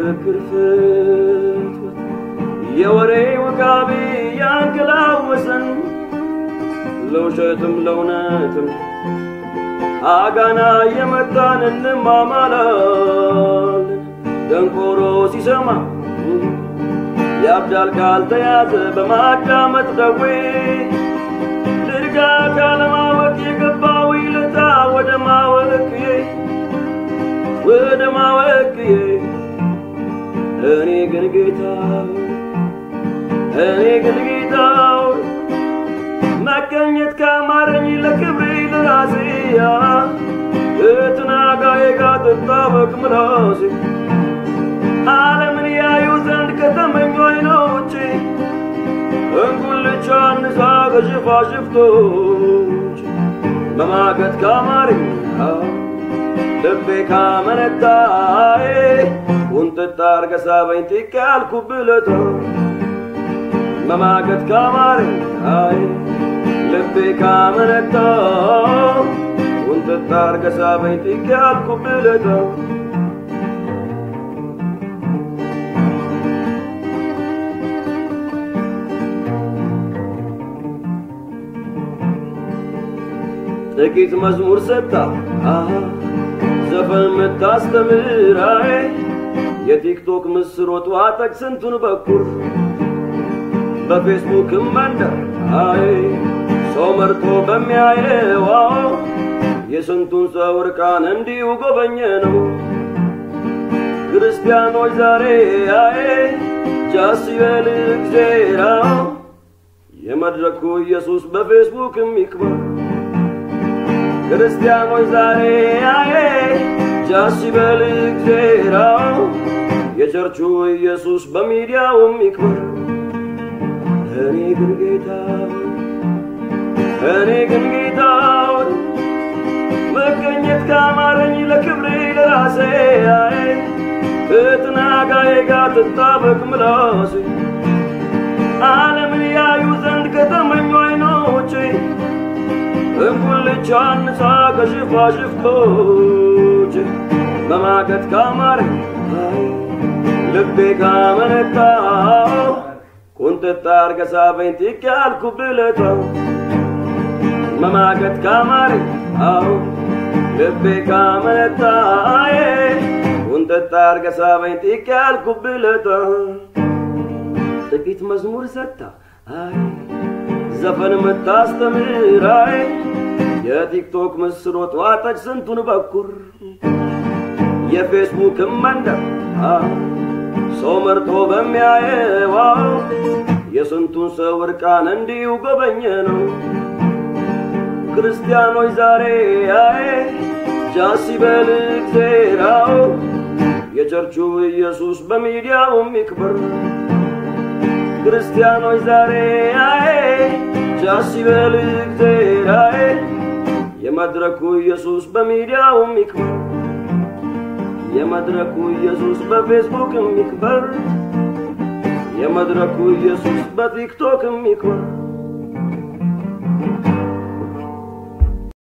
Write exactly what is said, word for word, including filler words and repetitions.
የክርክር ፍትወት የወሬ ወጋቢ ያንገላወሰን ለውሸትም ለእውነትም አጋና የመጣን እንማማላለን ደንቆሮ ሲሰማ ያብዳል ካልተያዘ በማዳመጥ ደዌ ልርጋ ካለማወቅ የገባው ይልታ ወደ ማወቅዬ ወደ ማወቅዬ እኔ ግን ጌታ እኔ ግን ጌታ መገኘት ካማረኝ ለክብሬ ለራሴያ እትናጋዬ ጋር ተጣበቅ ምላሴ ዓለምን ያዩ ዘንድ ከተመኙ አይኖቼ እንጉልቻን ሳገሽፋሽፍቶች መማገጥ ካማረኝ ልቤ ካመነታዬ ቁንጥጥ አርገህ ሳበኝ ጥቅ ያልኩብህ ለታ መማገጥ ካማረኝ ልቤ ካመነታ ቁንጥጥ አርገህ ሳበኝ ጥቅ ያልኩብህ ለታ ጥቂት መዝሙር ሰጣ ዘፈን መታስተምራይ የቲክቶክ ምስር ወጥ ዋጠቅ ስንቱን በኩር በፌስቡክ መንደር አይ ሰው መርጦ በሚያየው የስንቱን ሰው ርቃን እንዲሁ ጎበኘ ነው ክርስቲያኖች ዛሬ አይ ጃስ ይበል እግዚአብሔር የመድረኩ ኢየሱስ በፌስቡክም ይክበር ክርስቲያኖች ዛሬ አይ ጃስ ይበል እግዚአብሔር የቸርቹ ኢየሱስ በሚዲያውም ይክበር እኔ ግን ጌታ እኔ ግን ጌታ መገኘት ካማረኝ ለክብሬ ለራሴ አይ እትናጋዬ ጋር ተጣበቅ ምላሴ ዓለምን ያዩ ዘንድ ከተመኙ አይኖቼ እንጉልቻን ሳገሽፋሽፍቶች መማገጥ ካማረኝ ልቤ ካመነታ ቁንጥጥ አርገህ ሳበኝ ጥቅ ያልኩብህ ለታ መማገጥ ካማረኝ ልቤ ካመነታ ቁንጥጥ አርገህ ሳበኝ ጥቅ ያልኩብህ ለታ ጥቂት መዝሙር ሰጣ አይ ዘፈን መታስተምራይ የቲክቶክ ምስር ወጥ ዋጠች ስንቱን በኩር የፌስቡክ መንደር ሰው መርጦ በሚያየው የስንቱን ሰው ርቃን እንዲሁ ጎበኘ ነው ክርስቲያኖች ዛሬ አይ ጃስ ይበል እግዚአብሔር የቸርቹ ኢየሱስ በሚዲያውም ይክበር ክርስቲያኖች ዛሬ አይ ጃስ ይበል እግዚአብሔር የመድረኩ ኢየሱስ በሚዲያውም ይክበር የመድረኩ ኢየሱስ በፌስቡክም ይክበር የመድረኩ ኢየሱስ በቲክቶክም ይክበር